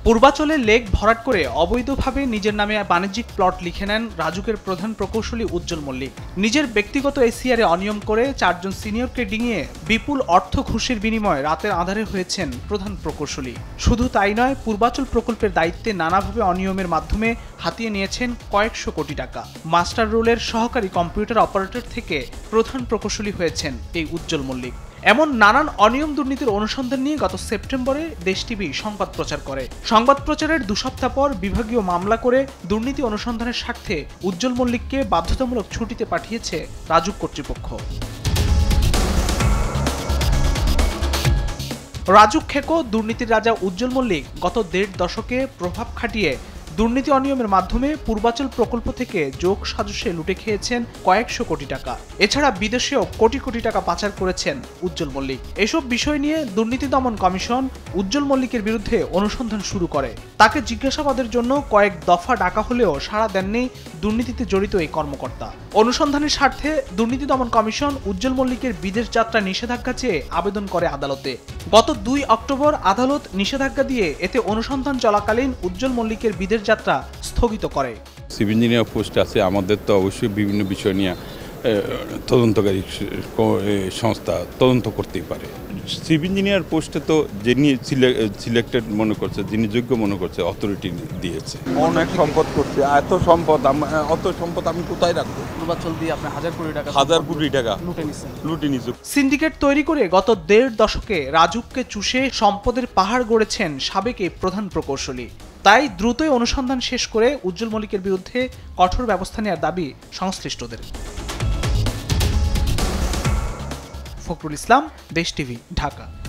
পূর্বাচলে lake ভরাট করে অবৈধভাবে নিজের নামে বাণিজ্যিক প্লট লিখে নেন রাজুকের প্রধান প্রকৌশলী উজ্জ্বল মল্লিক। নিজের ব্যক্তিগত এসিআরে অনিয়ম করে 4 জন সিনিয়রকে ডিঙিয়ে বিপুল অর্থ ঘুষের বিনিময়ে রাতের আঁধারে হয়েছেন প্রধান প্রকৌশলী। শুধু তাই নয়, পূর্বাচল প্রকল্পের দায়িত্বে নানাভাবে অনিয়মের মাধ্যমে হাতিয়ে নিয়েছেন কয়েকশো কোটি টাকা। মাস্টার রোলের সহকারী কম্পিউটার অপারেটর থেকে প্রধান প্রকৌশলী হয়েছেন এই উজ্জ্বল মল্লিক। এমন নানান অনিয়ম দুর্নীতির অনুসন্ধান নিয়ে গত সেপ্টেম্বরে দেশ টিভি সংবাদ প্রচার করে। সংবাদ প্রচারের 2 সপ্তাহ পর বিভাগীয় মামলা করে দুর্নীতি অনুসন্ধানের স্বার্থে উজ্জ্বল মল্লিককে বাধ্যতামূলক ছুটিতে পাঠিয়েছে রাজুক কর্তৃপক্ষ। রাজুক খেকো দুর্নীতির রাজা উজ্জ্বল মল্লিক গত 1.5 দশকে প্রভাব খাটিয়ে দুর্নীতি অনিয়মের মাধ্যমে পূর্বাচল প্রকল্প থেকে যোগ সাজসে লুটে খেয়েছেন কয়েকশো কোটি টাকা। এছাড়া বিদেশেও কোটি কোটি টাকা পাচার করেছেন উজ্জ্বল মল্লিক। এসব বিষয় নিয়ে দুর্নীতি দমন কমিশন উজ্জ্বল মল্লিকের বিরুদ্ধে অনুসন্ধান শুরু করে। তাকে জিজ্ঞাসাবাদের জন্য কয়েক দফা ডাকা হলেও সাড়া দেননি দুর্নীতিতে জড়িত এই কর্মকর্তা। অনুসন্ধানের স্বার্থে দুর্নীতি দমন কমিশন উজ্জ্বল মল্লিকের বিদেশ যাত্রা নিষেধাজ্ঞা চেয়ে আবেদন করে আদালতে। গত 2 অক্টোবর আদালত নিষেধাজ্ঞা দিয়ে এতে অনুসন্ধান চলাকালীন উজ্জ্বল মল্লিকের বিদেশ যাত্রা স্থগিত করে। সিভিল ইঞ্জিনিয়ার পোস্ট আছে, আমাদের তো অবশ্যই বিভিন্ন বিষয় নিয়ে তদন্তকারী সংস্থা তদন্ত করতেই পারে। সিভিল ইঞ্জিনিয়ার পোস্টে তো যিনি সিলেক্টেড মনে করছে, যিনি যোগ্য মনে করছে, অথরিটি দিয়েছে। অনেক সম্পদ করছে, অত সম্পদ আমি কোথায় রাখবো? পূর্বাচল দিয়ে আপনি হাজার কোটি টাকা লুটে নিয়েছে। সিন্ডিকেট তৈরি করে গত 1.5 দশকে রাজুককে চুষে সম্পদের পাহাড় গড়েছেন সাবেক এই প্রধান প্রকৌশলী। তাই দ্রুতই অনুসন্ধান শেষ করে উজ্জ্বল মল্লিকের বিরুদ্ধে কঠোর ব্যবস্থা নেওয়ার দাবি সংশ্লিষ্টদের। ফখরুল ইসলাম, দেশ টিভি, ঢাকা।